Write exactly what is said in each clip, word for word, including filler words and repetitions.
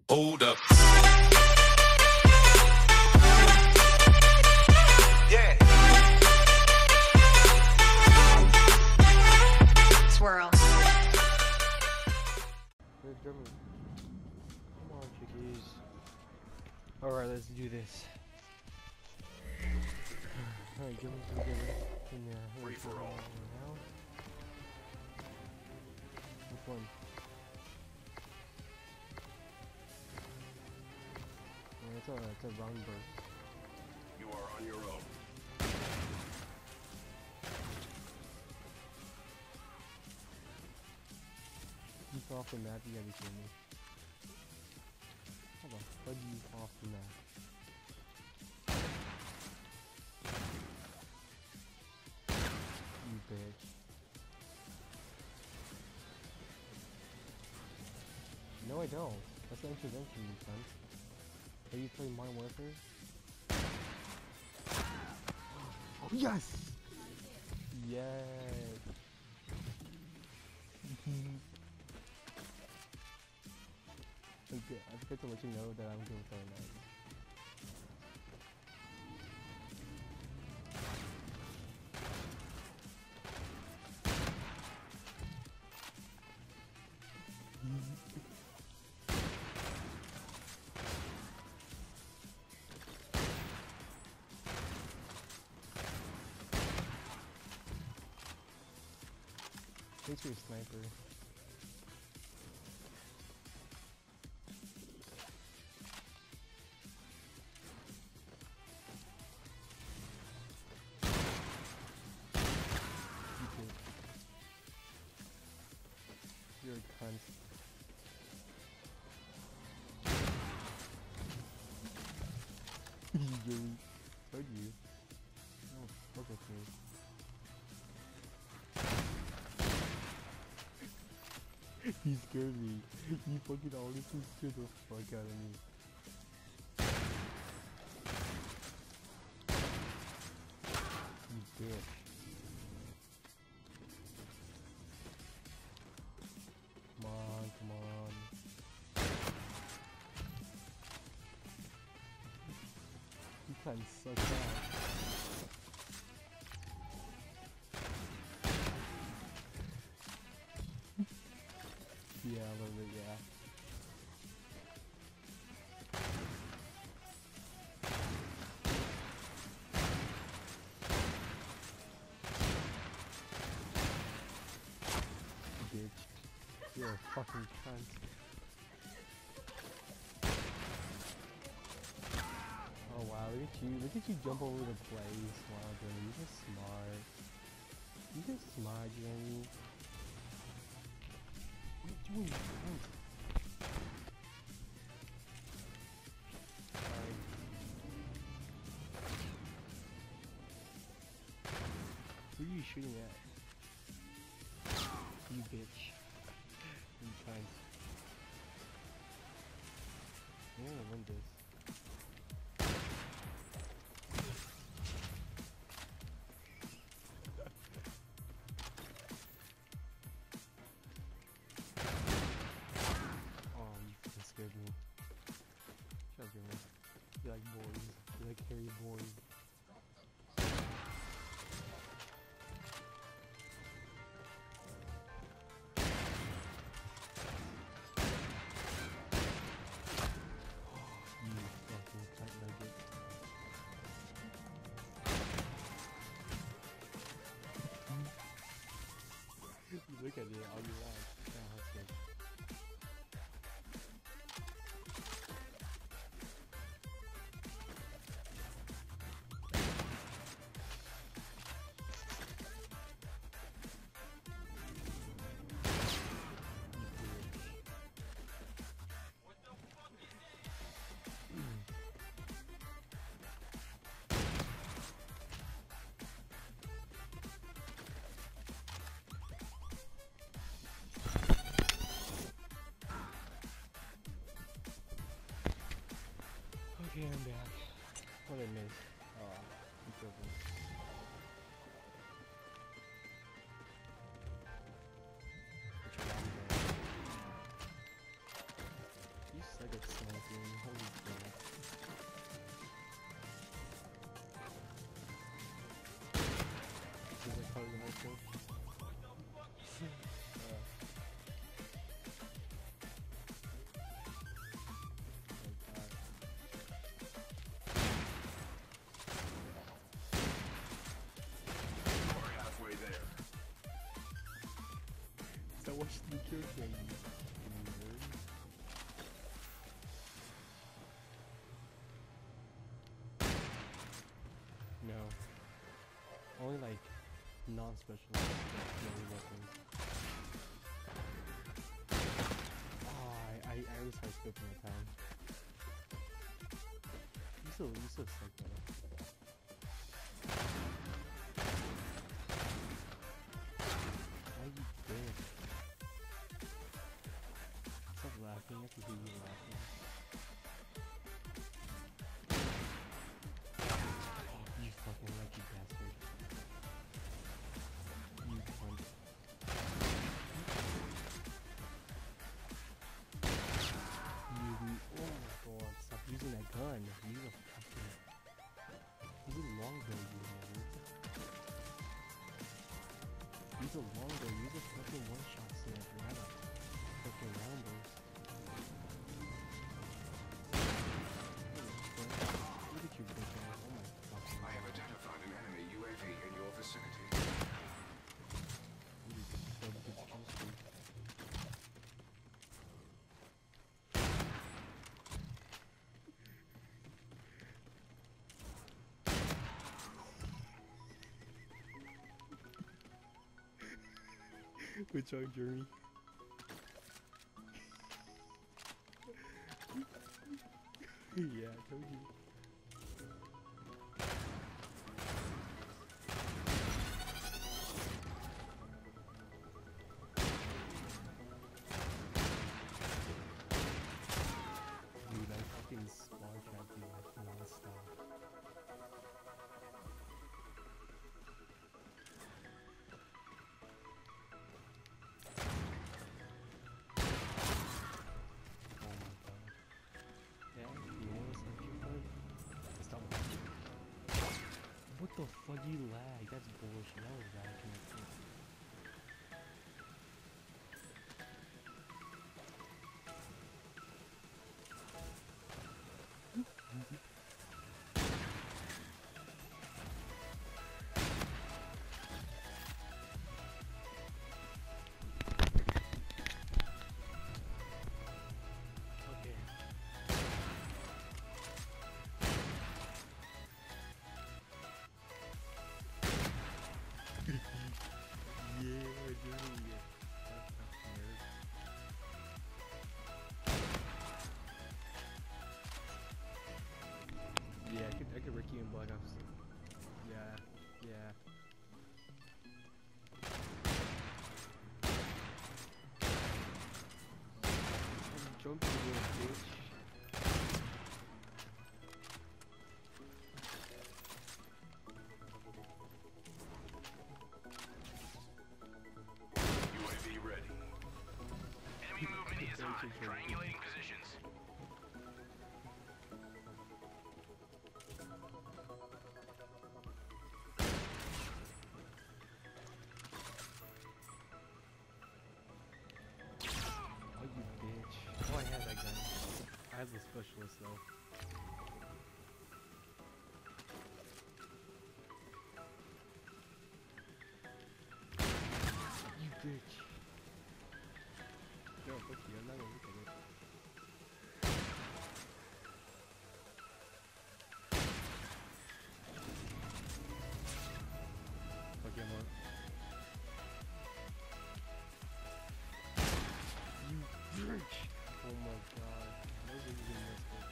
Hold up. Yeah. Swirl. Good drummer. Come on, chickies. Alright, let's do this. Alright, get them together in there. Free for all. Now. Which one? Oh, it's a, it's a wrong burst. You are on your own. Keep off the map, you gotta be kidding me. Hold on, what do you off the map? You bitch. No, I don't. That's the intervention, you cunt. Are you playing Modern Warfare? Oh, yes! Yes! Okay, I forgot to let you know that I'm good with our knives. Thanks for your sniper. You too. You're a cunt. You really told you. Oh, fuck with me. He scared me. You fucking honestly scared the fuck out of me. You bitch. Come on, come on. You kind of suck out. Yeah, a little bit, yeah. Bitch. You're a fucking cunt. Oh wow, look at you. Look at you jump over the place. Wow, Jeremy, you're just smart. You're just smart, Jeremy. What are you doing? Oh. Sorry. Who are you shooting at? You bitch. You cunt. I'm gonna win this. Scared me. Shut up, man. You like boys. You like hairy boys. You fucking tight nugget. You look at it, all you want. Oh, that's good. sneak your game. No. Only like non-specialized melee weapons. Oh, I, I, I was hard scoping that time. You still, you still suck though. Why you dead? Stop laughing, I can hear you laughing. You fucking lucky bastard. You cunt. You, oh my god, stop using that gun. Use a fucking, use a longbow, you nigga. Use a longbow, use a fucking one-shot sniper, not a fucking roundbows. Look at you, bitch ass. Oh my fucking god. I have identified an enemy U A V in your vicinity. You so bitch juicy. Good job, Jeremy. Yeah, I told you. Dude, I fucking spawn trapped you like non-stop. Oh my god. Yeah, you know what's like your fun? Stop. What the fuck, you lag? That's bullshit. That was bad connection. Okay. Yeah, dude. That's fucking nerd. Yeah, I could, I could wreck you in Black Ops. Yeah, yeah. I'm jumping, you little bitch. U A V ready. Enemy movement is on. Triangulating positions. Oh, you bitch. Oh, I had that gun. I had the specialist though. You bitch. No, fuck you. I'm not gonna look at it. Fuck him up. You bitch. Oh my god. Nobody even missed it.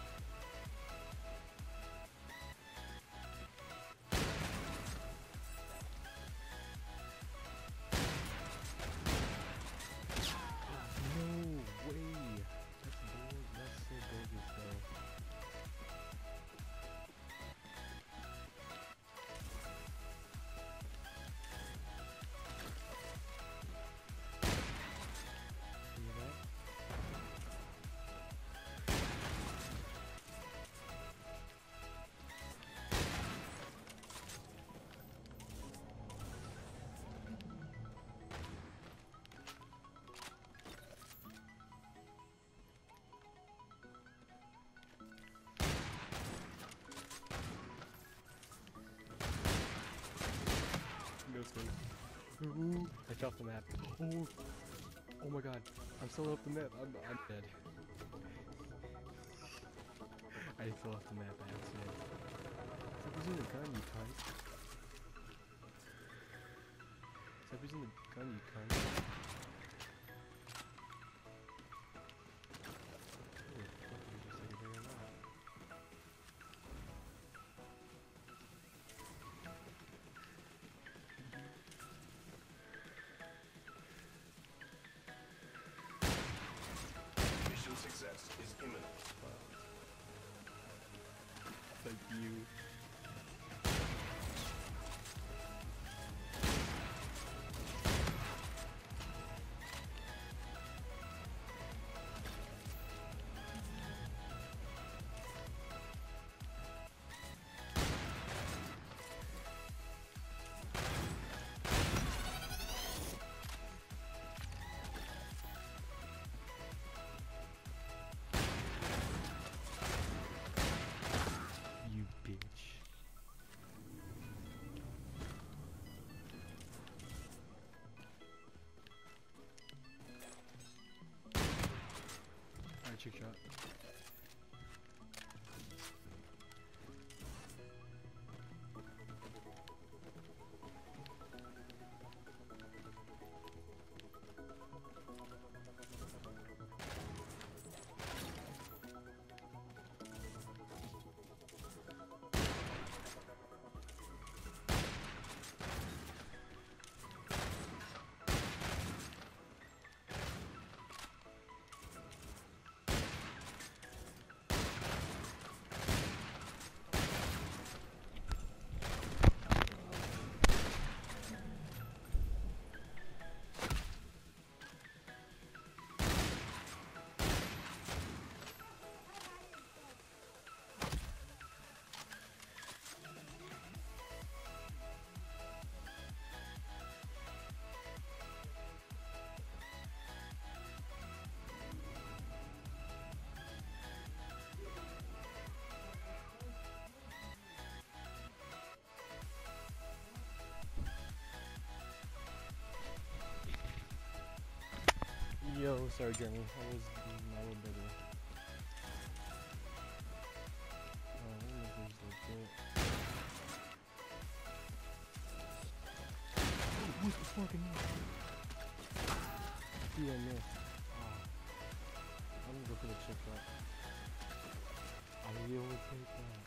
No way. That's bold. That's so bogus though. See that? No sweet. Ooh, I dropped the map. Ooh. Oh my god, I'm still off the map. I'm, I'm dead. I fell off the map by accident. Stop using the gun, you cunt. Stop using the gun, you cunt. Holy fuck, you're just like a bigger map. Mission success is imminent. Thank you. You bitch. Alright, trick shot. Yo, sorry Jeremy, I was my little brother. Oh, I don't know if there's legit. Oh, what the fucking hell? Dude, I missed. Oh. I'm gonna go for the chip shot. I will take that.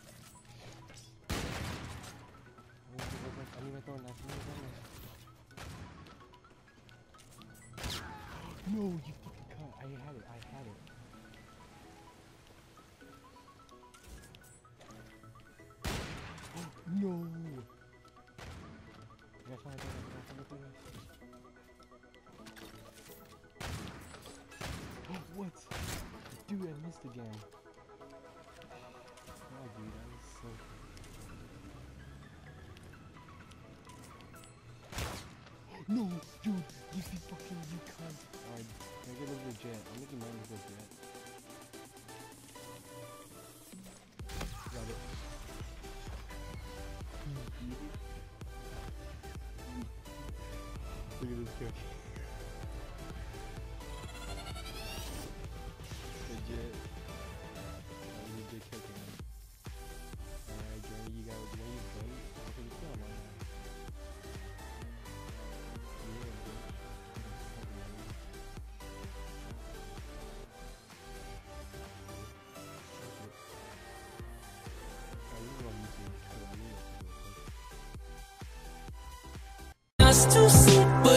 I need to go back. I need my throw knife. I need my throw knife. No, you fucking cunt. I had it. I had it. No. I got five. I got five. What? Dude, I missed again. Oh, dude, that was so cool. No, dude, you see fucking, you cunt. Alright, can I get over the jet? I'm making mine with the jet. Got it. Look at this guy. The jet. That was a big kick in. Alright, Jeremy, you got what you got. Look at the film, why not? Just to see.